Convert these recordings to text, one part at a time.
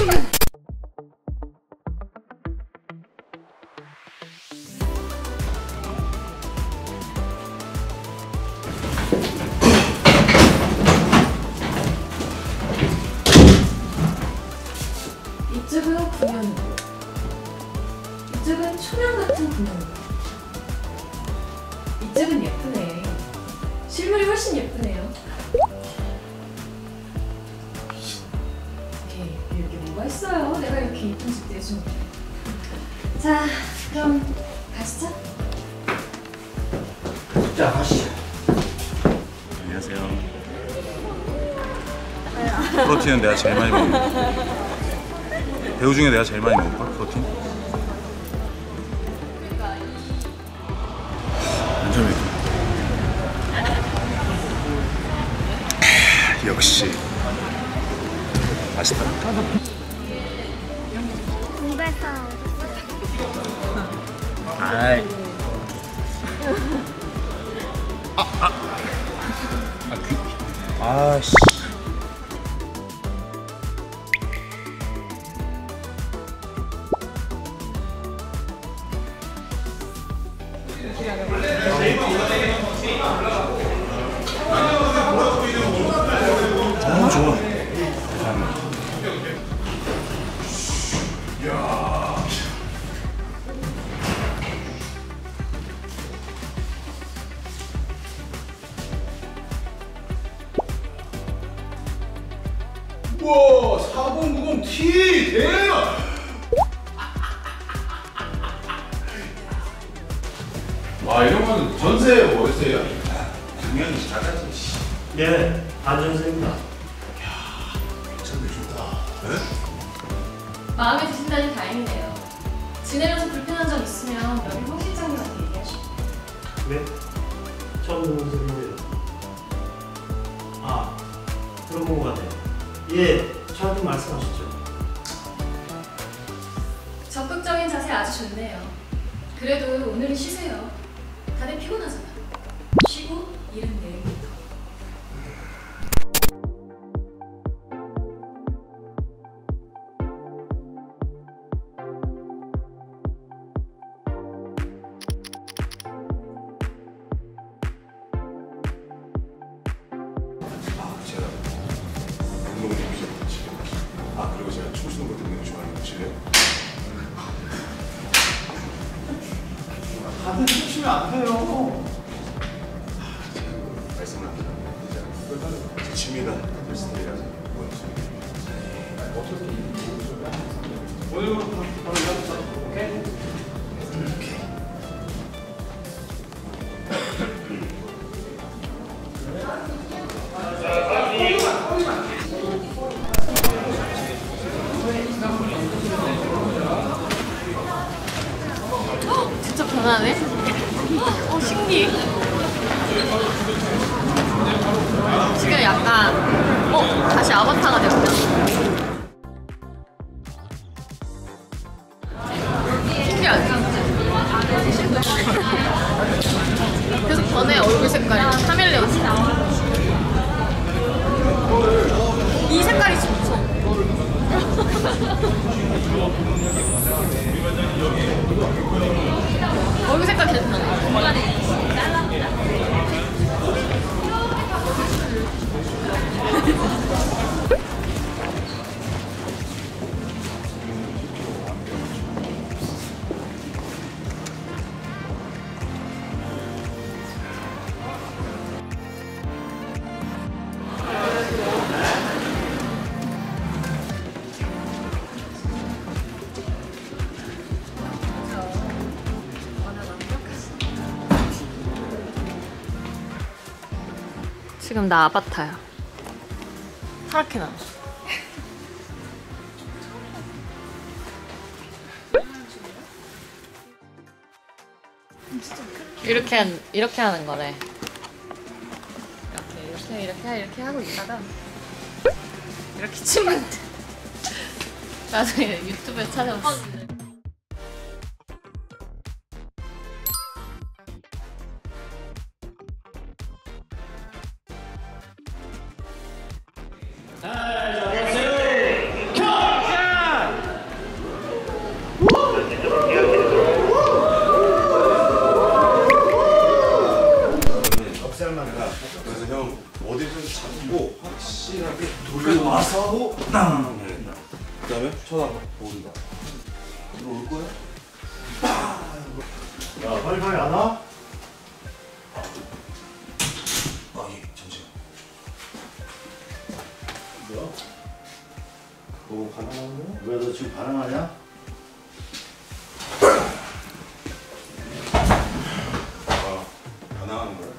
이쪽은 구면이고 이쪽은 초면 같은 구면이고 이쪽은 예쁘네. 실물이 훨씬 예쁘네요. 이렇게 뭐가 있어요? 내가 이렇게 이쁜 집 내주면. 자, 그럼 가시죠. 자, 가시죠. 안녕하세요. 프로틴은 내가 제일 많이 먹는 배우 중에 내가 제일 많이 먹을걸? 프로틴? 완전 매워. 역시 맛있다. 입에서 아이. 아씨. 너무 좋아. 우와, 4090T 대박! 와, 이런 건 전세 월세예요? 당연히 잘하지. 예, 안전세입니다. 괜찮네, 좋다. 네? 마음에 드신다니 다행이네요. 지내면서 불편한 점 있으면 여기 홍 실장님한테 얘기하시고. 네? 처음 듣는 소리인데요. 아, 그런 것 같네요. 예, 저한테 말씀하시죠. 적극적인 자세 아주 좋네요. 그래도 오늘은 쉬세요. 다들 피곤하잖아. 쉬고 일은 내일부터. 제가 운동 좀 시작했지. 아, 그리고 제가 춤추는 거 굉장히 좋아하는 거 실래요? 다들 춤추면 안 돼요. 말씀을 안 드렸는데 제 취미가 될 스타일이라서 오늘부터 바로 시작합시다. 오케이? 오케이. 진짜 변하네? 신기해. 지금 약간 다시 아바타가 됐다. 신기하지? 계속 변해. 얼굴 색깔이 카멜레온. 이 색깔이 좋죠. 얼굴 색깔 계속 변해. 지금 나 아바타야. 파랗게 나. 이렇게 하는 거래. 이렇게 하고 있다가 이렇게 치면 돼. 나중에 유튜브에 찾아봤어. 그다음에 쳐다봐. 모른다. 들어올 거야? 야, 빨리빨리 안 와? 아, 예, 잠시만. 뭐야? 너 가능한 거야? 왜 너 지금 반항하냐? 아, 가능한 거야?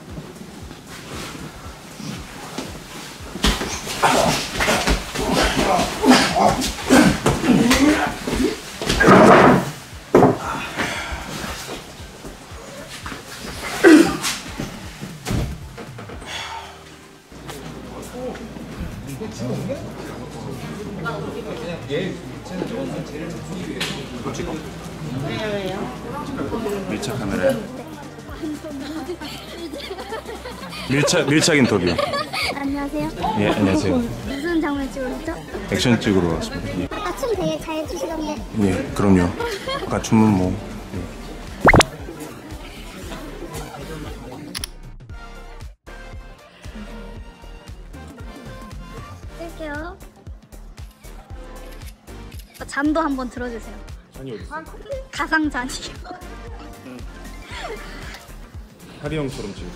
이거 찍어. 밀착 카메라야. 밀착 인터뷰. 안녕하세요. 예, 안녕하세요. 무슨 장면 찍으셨죠? 액션 찍으러 왔습니다. 예, 아까 춤 되게 잘 추시던데. 예, 그럼요. 아까 춤은 뭐. 뜰게요. 잔도 한번 들어주세요. 잔이 어디 있어? 가상잔이요. 하리 형처럼 지금.